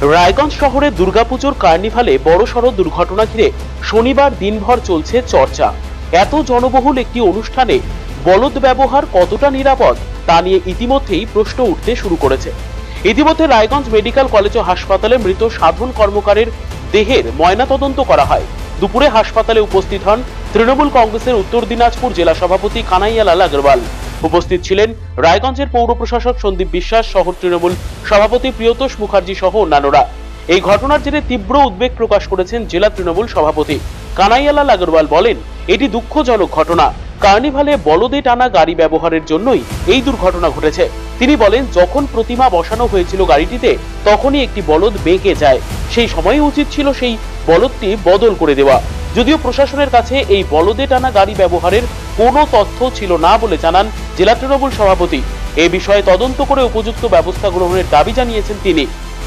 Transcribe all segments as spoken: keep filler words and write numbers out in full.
রায়গঞ্জ শহরের দুর্গাপুজোর কার্নিভালে বড়সড় দুর্ঘটনা ঘিরে শনিবার দিনভর চলছে চর্চা। এত জনবহুল একটি অনুষ্ঠানে বলদ ব্যবহার কতটা নিরাপদ তা নিয়ে ইতিমধ্যেই প্রশ্ন উঠতে শুরু করেছে। ইতিমধ্যে রায়গঞ্জ মেডিকেল কলেজ ও হাসপাতালে মৃত সাধন কর্মকারের দেহের ময়নাতদন্ত করা হয়। দুপুরে হাসপাতালে উপস্থিত হন তৃণমূল কংগ্রেসের উত্তর দিনাজপুর জেলা সভাপতি কানাইয়ালাল আগরওয়াল। উপস্থিত ছিলেন রায়গঞ্জের পৌর প্রশাসক সন্দীপ বিশ্বাস, শহর তৃণমূল সভাপতি প্রিয়তোষ মুখার্জি সহ অন্যান্যরা। এই ঘটনার জেরে তীব্র উদ্বেগ প্রকাশ করেছেন জেলা তৃণমূল সভাপতি কানাইয়ালাল আগরওয়াল। বলেন, এটি দুঃখজনক ঘটনা। কার্নিভালে বলদে টানা গাড়ি ব্যবহারের জন্যই এই দুর্ঘটনা ঘটেছে। তিনি বলেন, যখন প্রতিমা বসানো হয়েছিল গাড়িটিতে তখনই একটি বলদ বেঁকে যায়। সেই সময় উচিত ছিল সেই বলদটি বদল করে দেওয়া। যদিও প্রশাসনের কাছে এই বলদে টানা গাড়ি ব্যবহারের কোনো তথ্য ছিল না বলে জানান জেলা তৃণমূল সভাপতি। এ বিষয়ে তদন্ত করে উপযুক্ত ব্যবস্থা গ্রহণের দাবি জানিয়েছেন তিনি।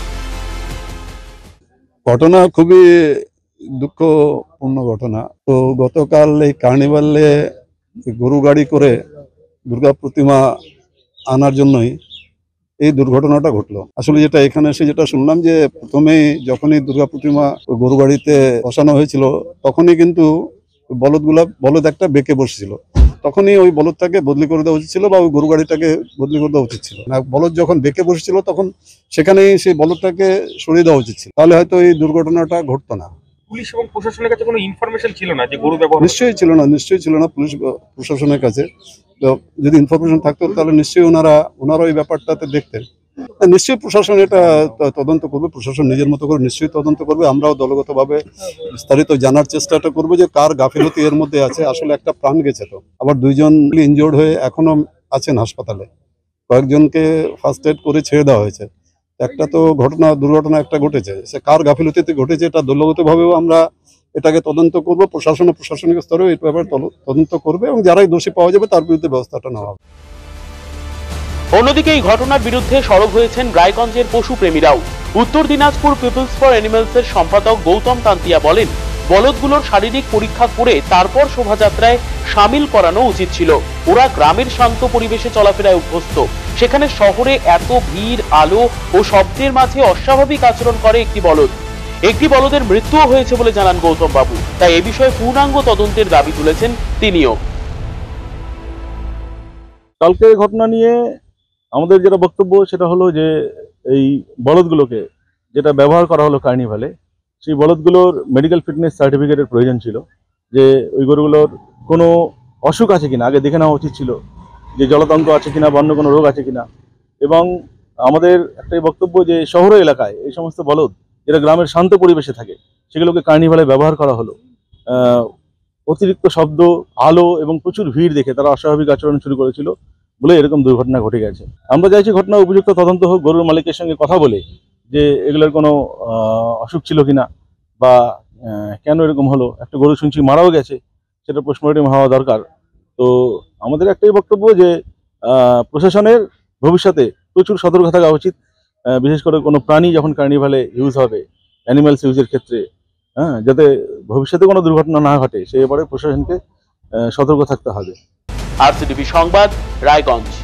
ঘটনা খুবই দুঃখপূর্ণ ঘটনা। তো গতকাল এই কার্নিভালে গরু গাড়ি করে দুর্গা প্রতিমা আনার জন্যই এই দুর্ঘটনাটা ঘটলো। আসলে যেটা এখানে এসে যেটা শুনলাম যে প্রথমেই যখনই দুর্গা প্রতিমা গরু গাড়িতে বসানো হয়েছিল তখনই কিন্তু বলদগুলা বলদ একটা বেঁকে বসছিল। তখনই ওই বলদটাকে বদলি করে দেওয়া উচিত ছিল বা ওই গরু গাড়িটাকে বদলি করে দেওয়া উচিত ছিল না। বলদ যখন বেঁকে বসছিল তখন সেখানেই সেই বলদটাকে সরিয়ে দেওয়া উচিত ছিল, তাহলে হয়তো এই দুর্ঘটনাটা ঘটতো না। পুলিশ এবং প্রশাসনের কাছে কোনো ইনফরমেশন ছিল না যে গরু ব্যবহার? নিশ্চয়ই ছিল না, নিশ্চয়ই ছিল না পুলিশ প্রশাসনের কাছে। তো যদি ইনফরমেশন থাকতো তাহলে নিশ্চয়ই ওনারা ওনারা ওই ব্যাপারটাতে দেখতেন। নিশ্চয়ই প্রশাসন এটা তদন্ত করবে, প্রশাসন নিজের মতো করে নিশ্চয়ই তদন্ত করবে। আমরাও দলগতভাবে বিস্তারিত জানার চেষ্টাটা করবো যে কার গাফিলতি এর মধ্যে আছে। আসলে একটা প্রাণ গেছে, তো আবার দুইজন ইনজিওর্ড হয়ে এখনো আছেন হাসপাতালে, কয়েকজনকে ফার্স্ট এড করে ছেড়ে দেওয়া হয়েছে। একটা তো ঘটনা দুর্ঘটনা একটা ঘটেছে, সে কার গাফিলতিতে ঘটেছে এটা দলগতভাবেও আমরা এটাকে তদন্ত করব। প্রশাসন ও প্রশাসনিক স্তরেও এই ব্যাপারে তদন্ত করবে এবং যারাই দোষী পাওয়া যাবে তার বিরুদ্ধে ব্যবস্থাটা নেওয়া হবে। অন্যদিকে এই ঘটনার বিরুদ্ধে সরব হয়েছেন রায়গঞ্জের পশু প্রেমীরাও। উত্তর দিনাজপুর পিপলস ফর অ্যানিমালস এর সম্পাদক গৌতম তান্তিয়া বলেন, বলদগুলোর শারীরিক পরীক্ষা করে তারপর শোভাযাত্রায় সামিল করানো উচিত ছিল। ওরা গ্রামের শান্ত পরিবেশে চলাফেরায় অভ্যস্ত, সেখানে শহরে এত ভিড়, আলো ও শব্দের মাঝে অস্বাভাবিক আচরণ করে একটি বলদ। একটি বলদের মৃত্যুও হয়েছে বলে জানান গৌতম বাবু। তাই এ বিষয়ে পূর্ণাঙ্গ তদন্তের দাবি তুলেছেন তিনিও। কালকে ঘটনা নিয়ে আমাদের যেটা বক্তব্য সেটা হলো যে এই বলদগুলোকে যেটা ব্যবহার করা হলো কার্নিভালে, সেই বলদগুলোর মেডিকেল ফিটনেস সার্টিফিকেটের প্রয়োজন ছিল। যে ওই গরুগুলোর কোনো অসুখ আছে কিনা আগে দেখে নেওয়া উচিত ছিল, যে জলতঙ্ক আছে কিনা বা অন্য কোনো রোগ আছে কিনা। এবং আমাদের একটাই বক্তব্য যে শহর এলাকায় এই সমস্ত বলদ যেটা গ্রামের শান্ত পরিবেশে থাকে সেগুলোকে কার্নিভালে ব্যবহার করা হলো। অতিরিক্ত শব্দ, আলো এবং প্রচুর ভিড় দেখে তারা অস্বাভাবিক আচরণ শুরু করেছিল বলে এরকম দুর্ঘটনা ঘটে গেছে। আমরা চাইছি ঘটনা উপযুক্ত তদন্ত হোক, গরুর মালিকের সঙ্গে কথা বলে যে এগুলোর কোনো অসুখ ছিল কিনা বা কেন এরকম হলো। একটা গরু শুনছি মারাও গেছে, সেটা পোস্টমর্টম হওয়া দরকার। তো আমাদের একটাই বক্তব্য যে প্রশাসনের ভবিষ্যতে প্রচুর সতর্ক থাকা উচিত, বিশেষ করে কোনো প্রাণী যখন কার্নিভালে ইউজ হবে অ্যানিমালস ইউজের ক্ষেত্রে, হ্যাঁ, যাতে ভবিষ্যতে কোনো দুর্ঘটনা না ঘটে সেই ব্যাপারে প্রশাসনকে সতর্ক থাকতে হবে। আর সি টি ভি সংবাদ, রায়গঞ্জ।